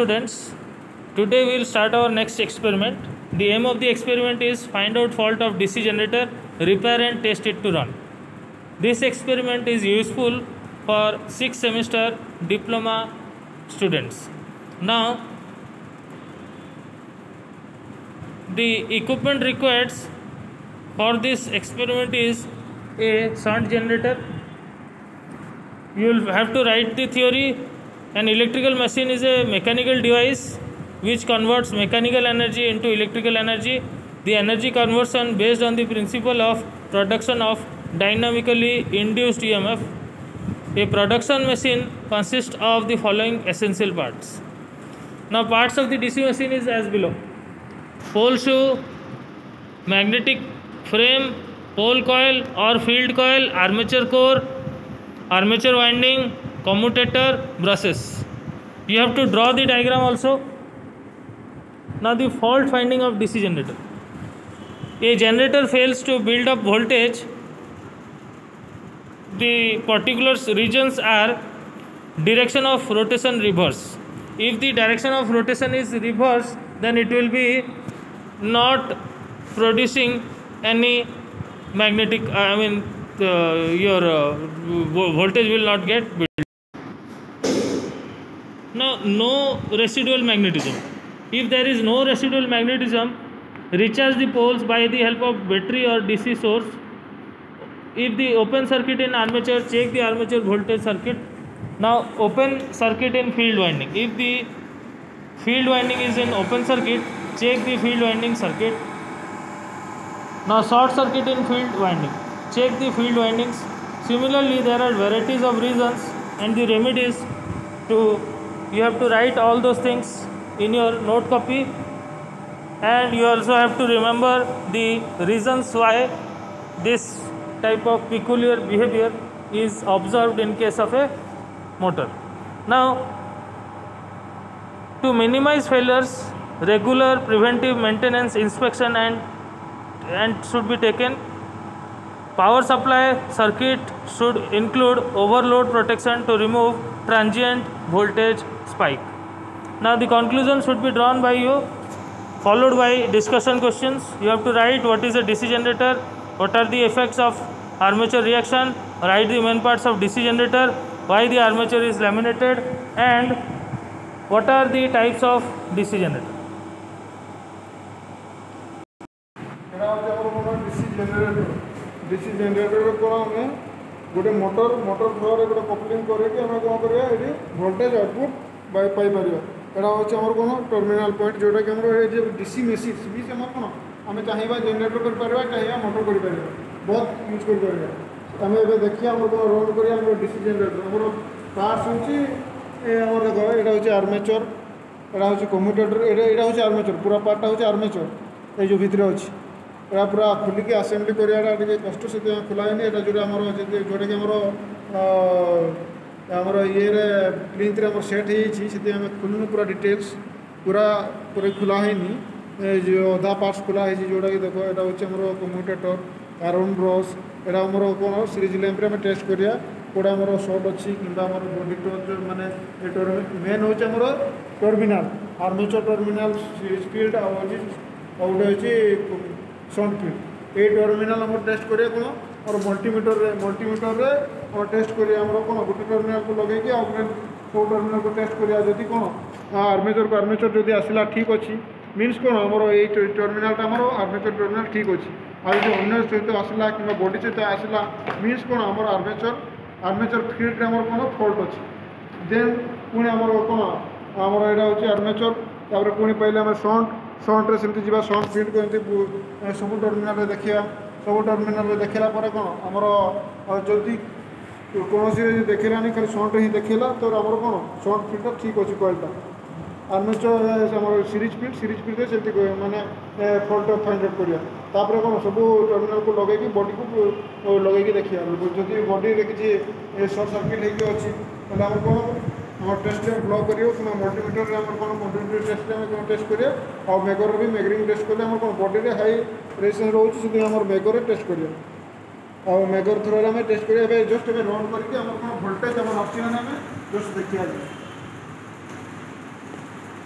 students, today we will start our next experiment. The aim of the experiment is find out fault of DC generator, repair and test it to run. This experiment is useful for 6th semester diploma students. Now, the equipment required for this experiment is a shunt generator. You will have to write the theory. An electrical machine is a mechanical device which converts mechanical energy into electrical energy. The energy conversion based on the principle of production of dynamically induced EMF. A production machine consists of the following essential parts. Now, parts of the DC machine is as below: pole shoe, magnetic frame, pole coil or field coil, armature core, armature winding, commutator, brushes. You have to draw the diagram also. Now, the fault finding of DC generator. A generator fails to build up voltage. The particular regions are direction of rotation reverse. If the direction of rotation is reverse, then it will be not producing any magnetic, your voltage will not get built. Now, no residual magnetism. If there is no residual magnetism, recharge the poles by the help of battery or DC source. If the open circuit in armature, check the armature voltage circuit. Now, open circuit in field winding. If the field winding is in open circuit, check the field winding circuit. Now, short circuit in field winding, check the field windings. Similarly, there are varieties of reasons, and the remedies you have to write all those things in your note copy, and you also have to remember the reasons why this type of peculiar behavior is observed in case of a motor. Now, to minimize failures, regular preventive maintenance inspection and should be taken. Power supply circuit should include overload protection to remove transient voltage spike. Now, the conclusion should be drawn by you, followed by discussion questions. You have to write what is a DC generator, what are the effects of armature reaction, write the main parts of DC generator, why the armature is laminated, and what are the types of DC generator. DC generator को हमें गोटे motor floor गोटे coupling करके हमें कौन करिया ये voltage output पाई पार एटा हूँ आम कौन टर्मिनाल पॉइंट जोटा कि DC मेसीन भी से कौन आम चाहिए जेनेटर कर चाहिए मोटर कर बहुत यूज कर आम ए देखिए आम कौन रन कर DC जेनेटर आम पार्ट्स होमर देख यहाँ हूँ आर्मेचर एटा हूँ कम्यूटेटर यहाँ हूँ आर्मेचर पूरा पार्टा हूँ आर्मेचर ये जो भितर अच्छी एटा पूरा खुलिकी आसेम्बली कराटा कष्ट से खुलाएनी एटा जोटा जोटा कि आमर ये प्लिंथ रे सेट हो खुलूँ पूरा डिटेल्स पूरा पूरा खुलानी जो अधा पार्ट्स खुलाई जोटा कि देख यहाँ हूँ कम्यूटेटर कार्बन ब्रश एटा आमर कौन सीरीज लैंप रे टेस्ट करिया कौटा आमर सर्ट अच्छी कि बॉडी टच माने मेन हूँ आमर terminal armature terminal series field आउटे हूँ शंट फील्ड ये टर्मिनाल आम टेस्ट करिया कौन और मल्टीमीटर रे और टेस्ट करिया कौन गोटे टर्मिनाल को लगे सब टर्मिनाल को टेस्ट करिया जदि कौन आर्मेचर जदि आसला ठीक अच्छी मीन्स कौन आमर ये टर्मिनाल आर्मेचर टर्मिनाल ठीक अच्छी आ जो अन्य सहित आसला कि बॉडी सहित आसला मीन्स कौन आमर आर्मेचर फील्ड रे आमर कौन फॉल्ट अच्छी देन पुणी आमर कौन आमर यहाँ हूँ आर्मेचर तापर पुणी पाइले आम शंट्रे सेमती जा शंट फील्ड को एमती सब टर्मिनाल देखा सब टर्मिनाल देखला कौन आमर जदि कौन देखलानी खाली शंट ही देखला तो आमर कौन शंट फील्ड ठीक अच्छी कॉइलटा आर्मेचर आम सीरीज फील्ड से माने फॉल्ट फाइंड आउट करिया कौन सब टर्मिनाल को लगे बॉडी को लगे देखिए जदि बॉडी रे किसी शॉर्ट सर्किट होगी अच्छी आम कौन आम टेस्ट ब्लॉक करियो कि मल्टीमीटर रे आम कौन मल्टीमीटर टेस्ट में टेस्ट करिया और मेगर भी मेगरिंग टेस्ट कले आम कौन बॉडी रे हाई रेजिस्टेंस रोचे से आम मेगर टेस्ट करिया और मेगर थ्रो आम टेस्ट करिया जस्ट रन करके आम कौन वोल्टेज आम आसी जस्ट देखिए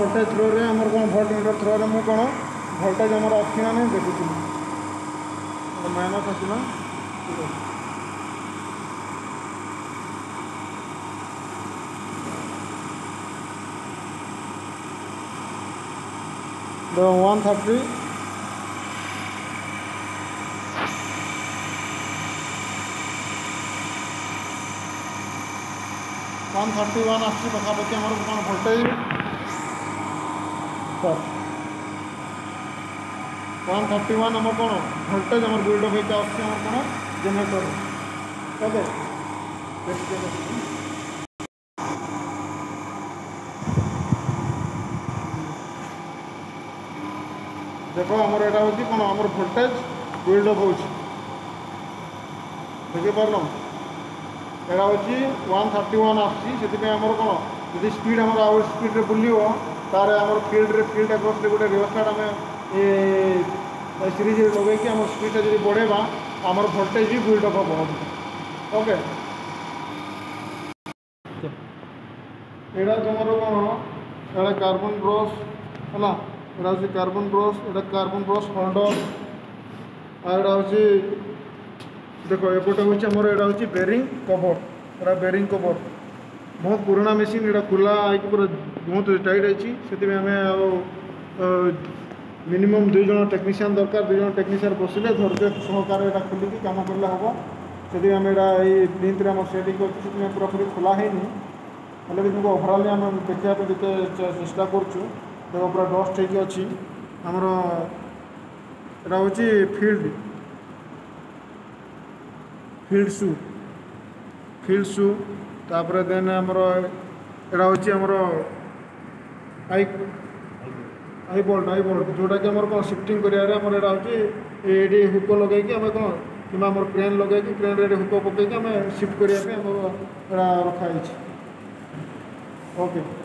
वोल्टेज थ्रो रे हमर कोन वोल्ट मीटर थ्रो रे मु कोन वोल्टेज हमर अछि ना नहीं देखुछु माइनस अछि ना ठीक है the 130 131 आछि पाखापाखि हमर कोन वोल्टेज 131 हमर कोन वोल्टेज हमर बिल्ड अप होइता आछि हमर कोन जनरेटर ओके देखो हमर एटा होछि कोन हमर वोल्टेज बिल्ड अप होछि देखि पारलो एटा होछि 131 आछि सेति पे हमर कोन यदि स्पीड हमर आउट स्पीड रे बुलियो तारे हमर फील्ड अक्रॉस रे गोटे रिवर्सर हमें ए सीरीज रे लगे कि हमर स्पीड जदी बढ़ेबा हमर वोल्टेज भी बिल्ड अप हो ओके एटा तुमरो कोन एटा कार्बन ब्रश हला एटा होछि कार्बन ब्रश होल्डर एटा होछि देखो एपटे होछि हमर एटा होछि बेरिंग कवर एटा बेरिंग कवर बहुत पुराना मशीन एटा खुला आइक पूरा बहुत टाइट अछि सेति में हमें मिनिमम 2 जन टेक्नीशियन दरकार 2 जन टेक्नीशियन बसिले धरके सहकार एटा खुली की काम करले हबो सेति में एटा ए प्रिंट रे हम सेटिंग करछि सेति में पूरा पूरी खुला है नहीं हले भी तुमको ओवरऑल हम देखिया पे देते चेष्टा करछु देखो पूरा डस्ट है कि अछि हमरो एटा होछि फील्ड शू तापर देन हमरो एटा होछि हमरो आई बोल्ट जोटा कि हमर को शिफ्टिंग करिया रे हमर एटा होछि एडी हुक लगे कि हम को किमा हमर क्रेन लगे कि क्रेन रे हुक पके कि हम शिफ्ट करिया पे हमर एटा रखा है ओके